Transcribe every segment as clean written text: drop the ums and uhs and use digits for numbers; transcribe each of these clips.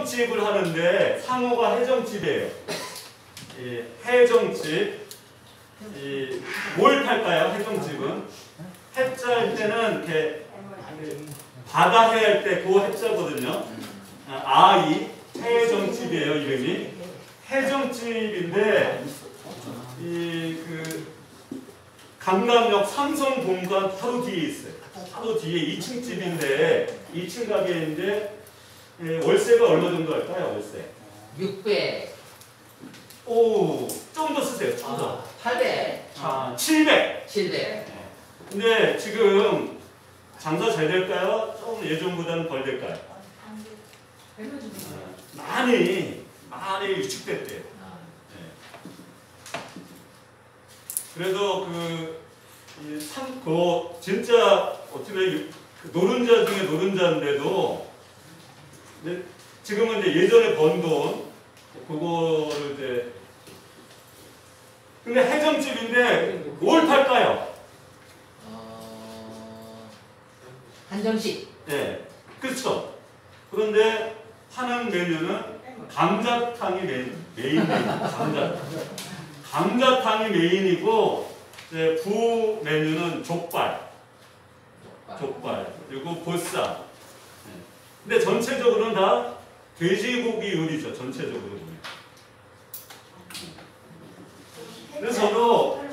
해정집을 하는데 상호가 해정집이에요. 이 해정집. 뭘 팔까요? 해정집은 해자일 때는 이렇게 바다 해 할 때 그 해자거든요. 아이 해정집이에요. 이름이 해정집인데 그 강남역 삼성본관 바로 뒤에 있어요. 바로 뒤에 2층 집인데 2층 가게인데 월세가 얼마 정도 할까요? 월세 600. 오, 좀 더 쓰세요. 좀 더. 800. 700. 700. 근데 지금 장사 잘 될까요? 좀 예전보다는 덜 될까요? 많이 위축됐대요. 그래서 진짜 어떻게 노른자 중에 노른자인데도 지금은 이제 예전에 번 돈 그거를 이제 근데 해정집인데 뭘 팔까요? 한정식. 네, 그렇죠. 그런데 파는 메뉴는 감자탕이 메인이에요. 감자탕이 메인이고 이제 부 메뉴는 족발 그리고 보쌈. 근데 전체적으로는 다 돼지고기 요리죠. 전체적으로 보면. 그래서 저도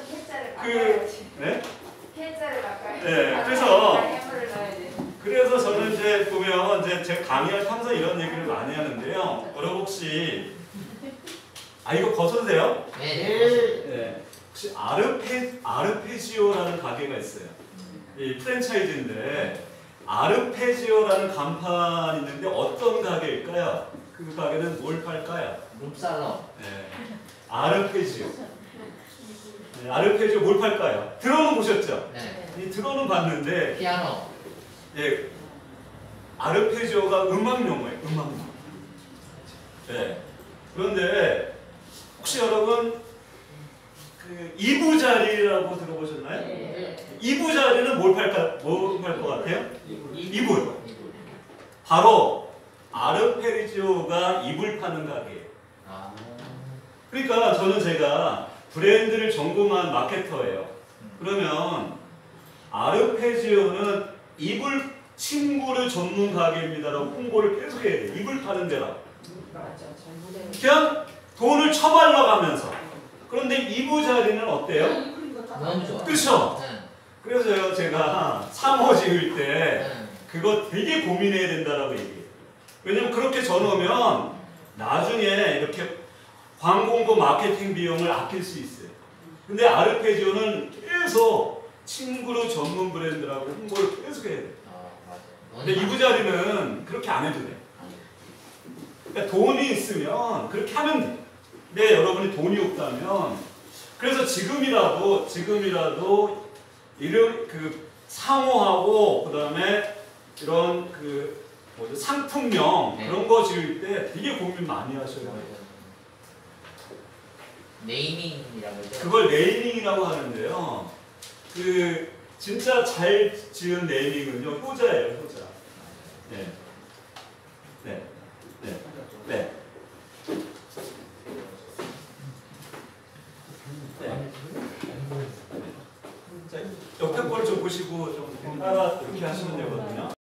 그래서 저는 이제 보면 이제 제 강의할 때 항상 이런 얘기를 많이 하는데요. 여러분 혹시 이거 벗어도 돼요? 네. 혹시 아르페지오라는 가게가 있어요. 이 프랜차이즈인데 아르페지오라는 간판이 있는데 어떤 가게일까요? 그 가게는 뭘 팔까요? 룸살롱. 네. 아르페지오. 네, 아르페지오 뭘 팔까요? 들어는 보셨죠? 네. 이 들어는 봤는데 피아노. 예, 아르페지오가 음악 용어예요. 음악용. 네. 그런데 혹시 여러분 그 이부자리라고 들어보셨나요? 네. 이부자리는 뭘 팔 것 같아요? 이불. 바로 아르페지오가 이불 파는 가게예요. 그러니까 제가 브랜드를 전공한 마케터예요. 그러면 아르페지오는 이불 침구를 전문 가게입니다라고 홍보를 계속 해야 돼요. 이불 파는 데라고. 그냥 돈을 처발라가면서. 그런데 이부자리는 어때요? 너무 좋아. 그렇죠? 그래서요 제가 상호 지을 때 그거 되게 고민해야 된다라고 얘기해요. 왜냐면 그렇게 전오면 나중에 이렇게 광고고 마케팅 비용을 아낄 수 있어요. 근데 아르페지오는 계속 친구로 전문 브랜드라고 홍보를 계속 해야 돼요. 근데 이부자리는 그렇게 안 해도 돼요. 그러니까 돈이 있으면 그렇게 하면 돼요. 근데 여러분이 돈이 없다면 그래서 지금이라도 이런 상호하고 그다음에 이런 상품명 그런 거 지을 때 되게 고민 많이 하셔야 돼요. 네이밍이라고 하죠. 그걸 네이밍이라고 하는데요. 진짜 잘 지은 네이밍은요 효자예요, 효자. 네. 네. 네. 네. 네. 자, 옆에 걸 좀 보시고 좀 따라 이렇게 하시면 되거든요.